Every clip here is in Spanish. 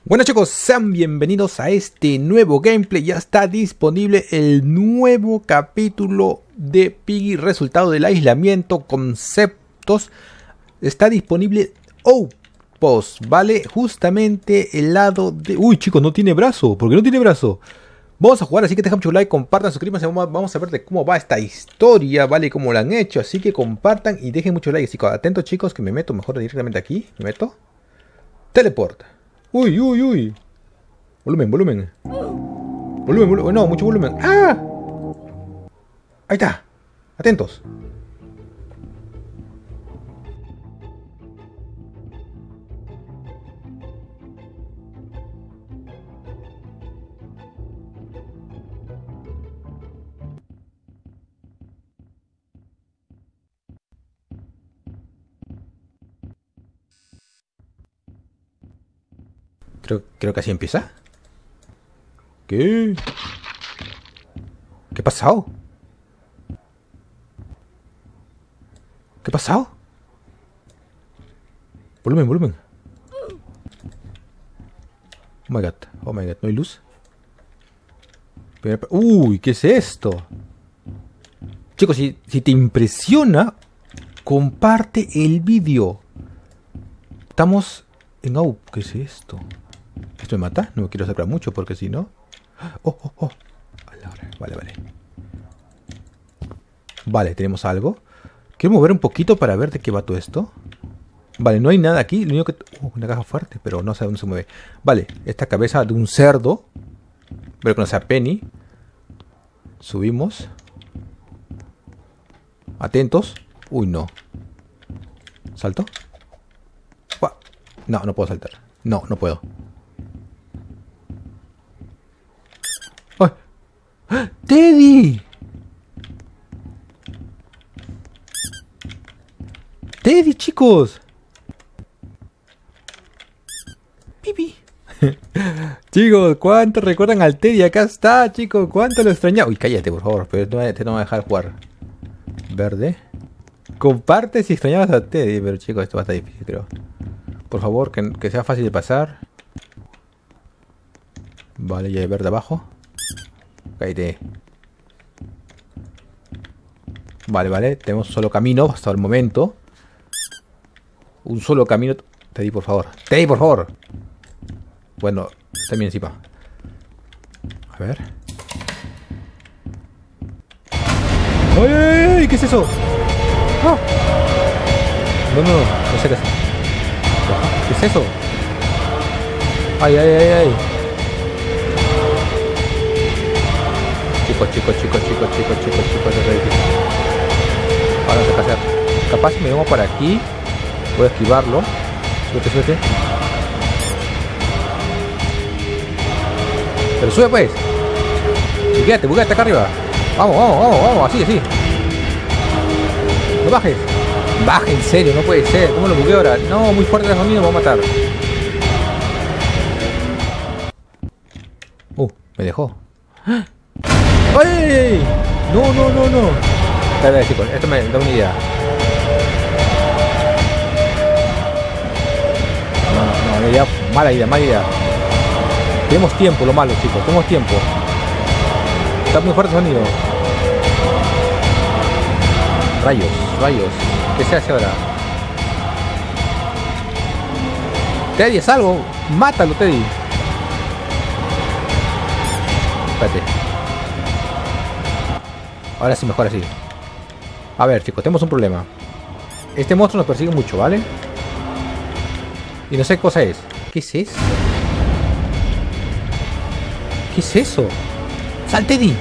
Bueno chicos, sean bienvenidos a este nuevo gameplay. Ya está disponible el nuevo capítulo de Piggy, resultado del aislamiento, conceptos. Está disponible Outpost, ¿vale? Justamente el lado de... Uy chicos, no tiene brazo. ¿Por qué no tiene brazo? Vamos a jugar, así que dejan mucho like, compartan, suscríbanse. Vamos a ver de cómo va esta historia, ¿vale? Cómo la han hecho, así que compartan y dejen mucho like. Chicos, atentos chicos, que me meto mejor directamente aquí. Me meto. Teleport. Uy, uy, uy. Volumen, volumen. Volumen, volumen. No, mucho volumen. ¡Ah! Ahí está. Atentos. Creo que así empieza. ¿Qué? ¿Qué ha pasado? ¿Qué ha pasado? Volumen, volumen. Oh my god, oh my god, ¿no hay luz? Uy, ¿qué es esto? Chicos, si te impresiona, comparte el vídeo. Estamos en... Oh, ¿qué es esto? ¿Esto me mata? No me quiero sacar mucho porque si no... Oh, oh, oh. Vale, vale. Vale, tenemos algo. Quiero mover un poquito para ver de qué va todo esto. Vale, no hay nada aquí. Lo único que... una caja fuerte, pero no sé dónde se mueve. Vale, esta cabeza de un cerdo. Pero que no sea Penny. Subimos. Atentos. Uy, no. ¿Salto? No, no puedo saltar. No, no puedo. ¡Ay! ¡Ah! ¡Teddy! ¡Teddy, chicos! ¡Pipi! Chicos, ¿cuánto recuerdan al Teddy? Acá está, chicos. ¿Cuánto lo extrañaba? Uy, cállate, por favor. Pero este no me va a dejar jugar. Verde. Comparte si extrañabas a Teddy. Pero chicos, esto va a estar difícil, creo. Por favor, que sea fácil de pasar. Vale, ya hay verde abajo. Cállate. Vale, vale. Tenemos un solo camino hasta el momento. Un solo camino. Teddy, por favor. Teddy, por favor. Bueno, está bien encima. A ver. ¡Ay, ay, ay! ¿Qué es eso? ¡Ah! No, no, no sé qué es. ¿Qué es eso? ¡Ay, ay, ay, ay! Chicos, chicos, chicos, chicos, chicos, chicos, chicos, ahora no sé qué hacer. Capaz si me vengo para aquí, voy a esquivarlo. Suerte, suerte. Pero sube pues. Bugueate acá arriba. Vamos, vamos, vamos, vamos, así, así. No bajes. Baja, en serio, no puede ser. ¿Cómo lo bugueo ahora? No, muy fuerte el sonido, me va a matar. Me dejó. ¡Ay! No, no, no, no. Espera, chicos, esto me da una idea. No, no, idea, mala idea, mala idea. Tenemos tiempo, lo malo, chicos, tenemos tiempo. Está muy fuerte el sonido. Rayos, rayos. ¿Qué se hace ahora? Teddy, es algo. Mátalo, Teddy. Espérate. Ahora sí, mejor así. A ver, chicos, tenemos un problema. Este monstruo nos persigue mucho, ¿vale? Y no sé qué cosa es. ¿Qué es eso? ¿Qué es eso? ¡Sal, Teddy!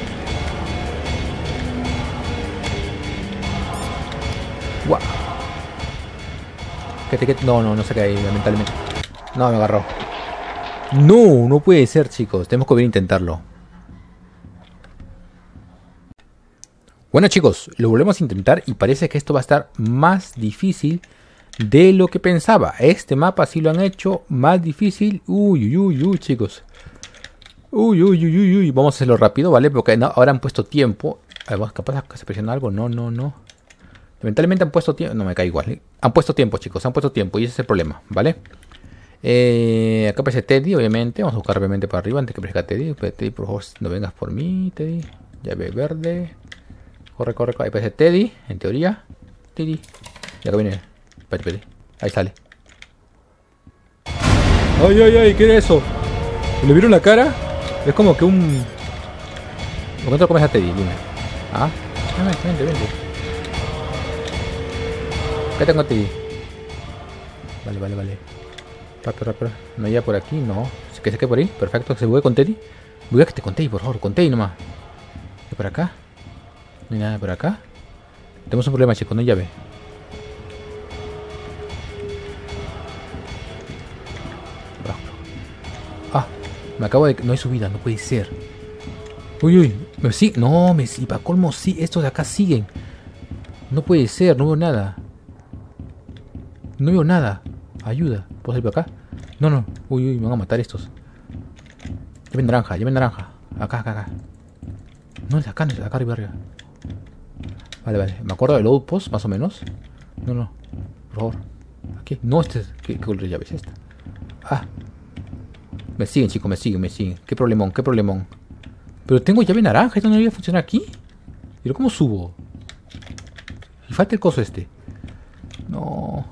Guau. No, no, no se cae, lamentablemente. No, me agarró. No, no puede ser, chicos. Tenemos que volver a intentarlo. Bueno, chicos, lo volvemos a intentar y parece que esto va a estar más difícil de lo que pensaba. Este mapa sí lo han hecho más difícil. Uy, uy, uy, uy, chicos. Uy, uy, uy, uy, uy. Vamos a hacerlo rápido, ¿vale? Porque no, ahora han puesto tiempo. Además, capaz que se presiona algo. No, no, no. Lamentablemente han puesto tiempo. No me cae igual. Han puesto tiempo, chicos. Han puesto tiempo y ese es el problema, ¿vale? Acá aparece Teddy, obviamente. Vamos a buscar obviamente para arriba antes que aparezca Teddy. Teddy, por favor, no vengas por mí, Teddy. Llave verde. Corre, corre, corre. Ahí aparece Teddy, en teoría. Teddy. Y acá viene. Espérate. Ahí sale. Ay, ay, ay, ¿qué era eso? ¿Le vieron la cara? Es como que un... ¿Cuánto comes a Teddy? Dime. Ah, vente, vente. ¿Qué tengo a Teddy? Vale. Rápido. No hay por aquí, no. Que se quede por ahí. Perfecto. ¿Se voy con Teddy? Voy a que te con Teddy, por favor. Con Teddy nomás. ¿Y por acá? No hay nada por acá. Tenemos un problema, chicos. No hay llave. Ah, me acabo de... No hay subida. No puede ser. Uy. ¿Me sigue? No, me sigue. Para colmo, sí. Estos de acá siguen. No puede ser. No veo nada. No veo nada. Ayuda. ¿Puedo salir por acá? No. Uy, me van a matar estos. Lleven naranja. Acá. No, es acá arriba. Vale. Me acuerdo del outpost, más o menos. No. Por favor. Aquí. No, ¿Qué color de llave es esta? Ah. Me siguen, chicos, me siguen. Qué problemón. Pero tengo llave naranja. ¿Esto no debería funcionar aquí? ¿Pero cómo subo? Y falta el coso este. No.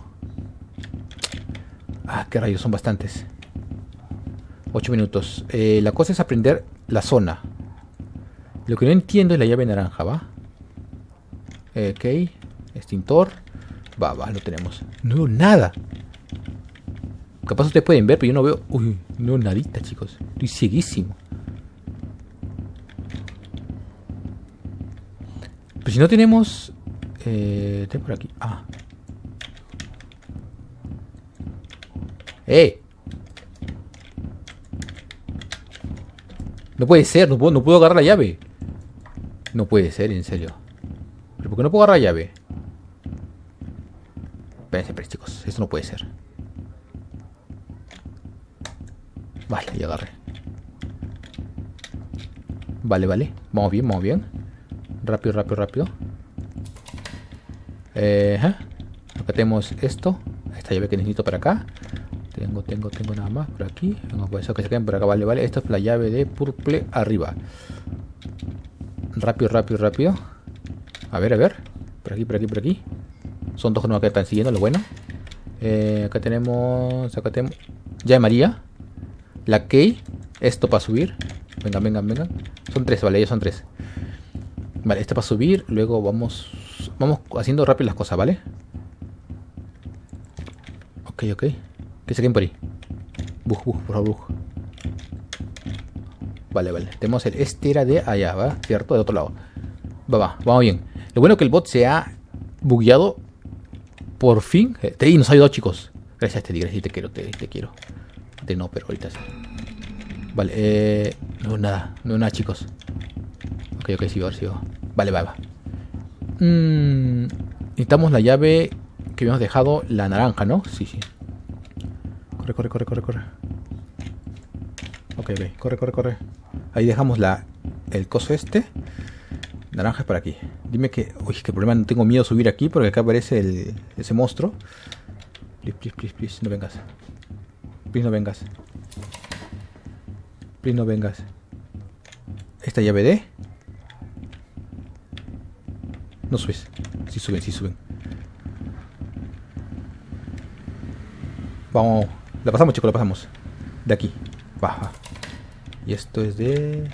Ah, qué rayos, son bastantes. 8 minutos. La cosa es aprender la zona. Lo que no entiendo es la llave naranja, ¿va? Ok. Extintor. Va, lo tenemos. No veo nada. Capaz ustedes pueden ver, pero yo no veo... Uy, no veo nadita, chicos. Estoy cieguísimo. Pero si no tenemos... tengo por aquí. Ah. No puede ser, no puedo agarrar la llave. No puede ser, en serio. ¿Pero por qué no puedo agarrar la llave? Espérense, chicos, esto no puede ser. Vale, ya agarré. Vale. Vamos bien. Rápido. Acá tenemos esto. Esta llave que necesito para acá. Tengo nada más por aquí. Venga, pues eso que se queden por acá. Vale. Esta es la llave de purple arriba. Rápido. A ver. Por aquí. Son dos que no me están siguiendo, lo bueno. Acá tenemos. Llave María. La key. Esto para subir. Venga. Son tres, vale, ellos son tres. Vale, este para subir. Luego vamos haciendo rápido las cosas, ¿vale? Ok. Que se queden por ahí. Por favor. Vale. Tenemos el... Este era de allá, ¿va? ¿Cierto? De otro lado. Vamos bien. Lo bueno es que el bot se ha bugueado. Por fin. Teddy nos ha ayudado, chicos. Gracias, Teddy. Te quiero. No, pero ahorita sí. Vale, no nada, chicos. Ok, sigo. Vale, va. Necesitamos la llave que habíamos dejado, la naranja, ¿no? Sí. Corre. Ok, corre. Ahí dejamos el coso este. Naranja es para aquí. Dime que... Uy, qué problema, no tengo miedo de subir aquí porque acá aparece ese monstruo. Please, no vengas. Please, no vengas. Esta llave de... No subes. Sí suben. Vamos. La pasamos, chicos, De aquí. Baja. Y esto es de...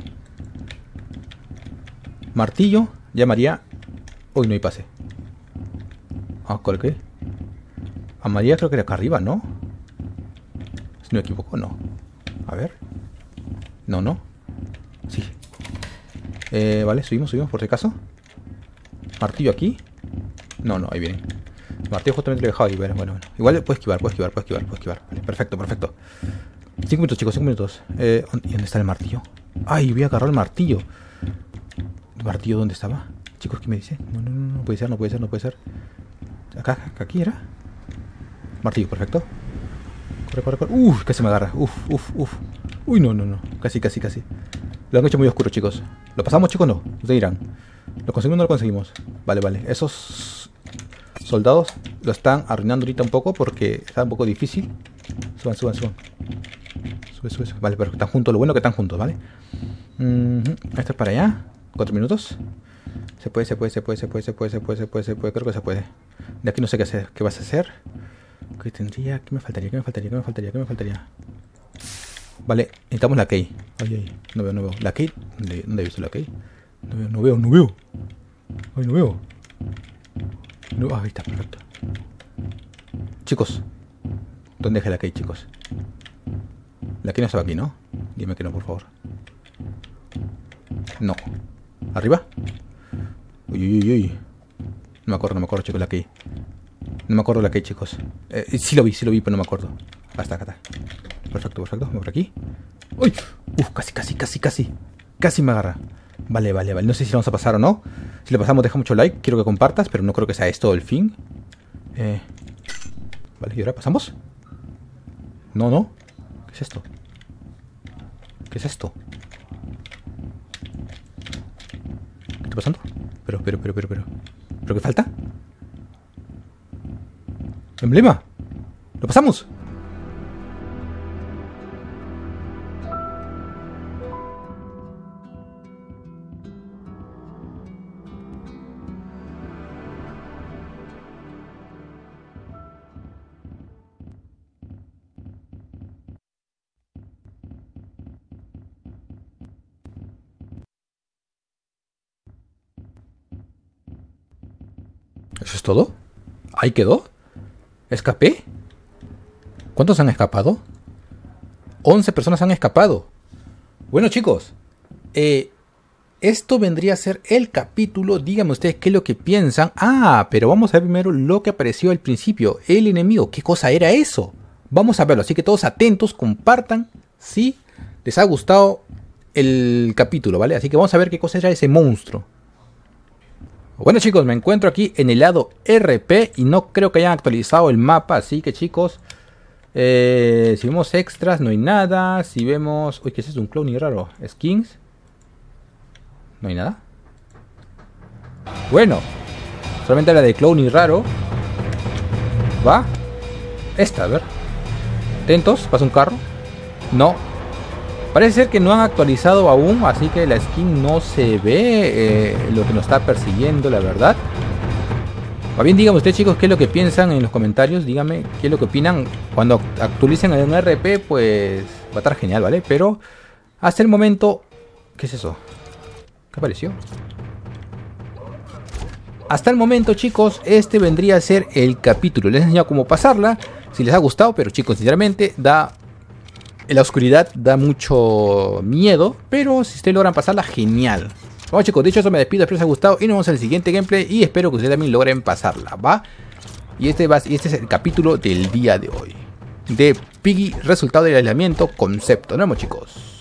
Martillo. Llamaría... Uy, no hay pase. ¿Cuál qué? A María creo que era acá arriba, ¿no? Si no me equivoco, no. A ver. No. Sí. Vale, subimos por si acaso. Martillo aquí. No, ahí viene. El martillo justamente lo he dejado ahí. Bueno. Igual puedes esquivar. Vale, perfecto. 5 minutos, chicos, 5 minutos. ¿Y dónde está el martillo? Ay, voy a agarrar el martillo. ¿El martillo dónde estaba? Chicos, ¿qué me dice? No puede ser. Acá, aquí era. Martillo, perfecto. Corre. Casi me agarra. Uy, no. Casi. Lo han hecho muy oscuro, chicos. ¿Lo pasamos, chicos? No. Ustedes dirán. ¿Lo conseguimos o no lo conseguimos? Vale. Esos soldados lo están arruinando ahorita un poco porque está un poco difícil. Suban. Sube. Vale, pero están juntos. Lo bueno es que están juntos, ¿vale? Esto es para allá. 4 minutos. Se puede. Creo que se puede. De aquí no sé qué hacer. ¿Qué vas a hacer? ¿Qué tendría? ¿Qué me faltaría? Vale, necesitamos la key. Ay. No veo. ¿La key? ¿Dónde he visto la key? No veo. Ay, no veo. Ahí está, perfecto. Chicos. ¿Dónde dejé la key, chicos? La key no estaba aquí, ¿no? Dime que no, por favor. No. ¿Arriba? Uy. No me acuerdo, chicos, la key. No me acuerdo la key, chicos. Sí lo vi, pero no me acuerdo. Acá está. Perfecto. Vamos por aquí. ¡Uy! Casi me agarra. Vale. No sé si lo vamos a pasar o no. Si lo pasamos, deja mucho like. Quiero que compartas, pero no creo que sea esto el fin. Vale, ¿y ahora pasamos? No. ¿Qué es esto? ¿Qué está pasando? Pero ¿qué falta? ¿Emblema? ¿Lo pasamos? ¿Eso es todo? ¿Ahí quedó? ¿Escapé? ¿Cuántos han escapado? 11 personas han escapado. Bueno, chicos, esto vendría a ser el capítulo. Díganme ustedes qué es lo que piensan. Pero vamos a ver primero lo que apareció al principio. El enemigo. ¿Qué cosa era eso? Vamos a verlo. Así que todos atentos, compartan si les ha gustado el capítulo, ¿vale? Así que vamos a ver qué cosa era ese monstruo. Bueno, chicos, me encuentro aquí en el lado RP y no creo que hayan actualizado el mapa, así que, chicos, si vemos extras no hay nada. Si vemos... Uy, ¿qué es esto? Un clone y raro. Skins. No hay nada. Bueno, solamente la de clone y raro. ¿Va? Esta, a ver. Atentos, pasa un carro. No. Parece ser que no han actualizado aún, así que la skin no se ve lo que nos está persiguiendo, la verdad. Más bien, díganme ustedes, chicos, qué es lo que piensan en los comentarios. Díganme qué es lo que opinan. Cuando actualicen el RP, pues va a estar genial, ¿vale? Pero hasta el momento... ¿Qué es eso? ¿Qué apareció? Hasta el momento, chicos, este vendría a ser el capítulo. Les he enseñado cómo pasarla, si les ha gustado, pero, chicos, sinceramente, la oscuridad da mucho miedo, pero si ustedes logran pasarla, genial. Bueno, chicos, dicho eso, me despido, espero que les haya gustado y nos vemos en el siguiente gameplay y espero que ustedes también logren pasarla, ¿va? Y este es el capítulo del día de hoy de Piggy, resultado del aislamiento, concepto. Nos vemos, chicos.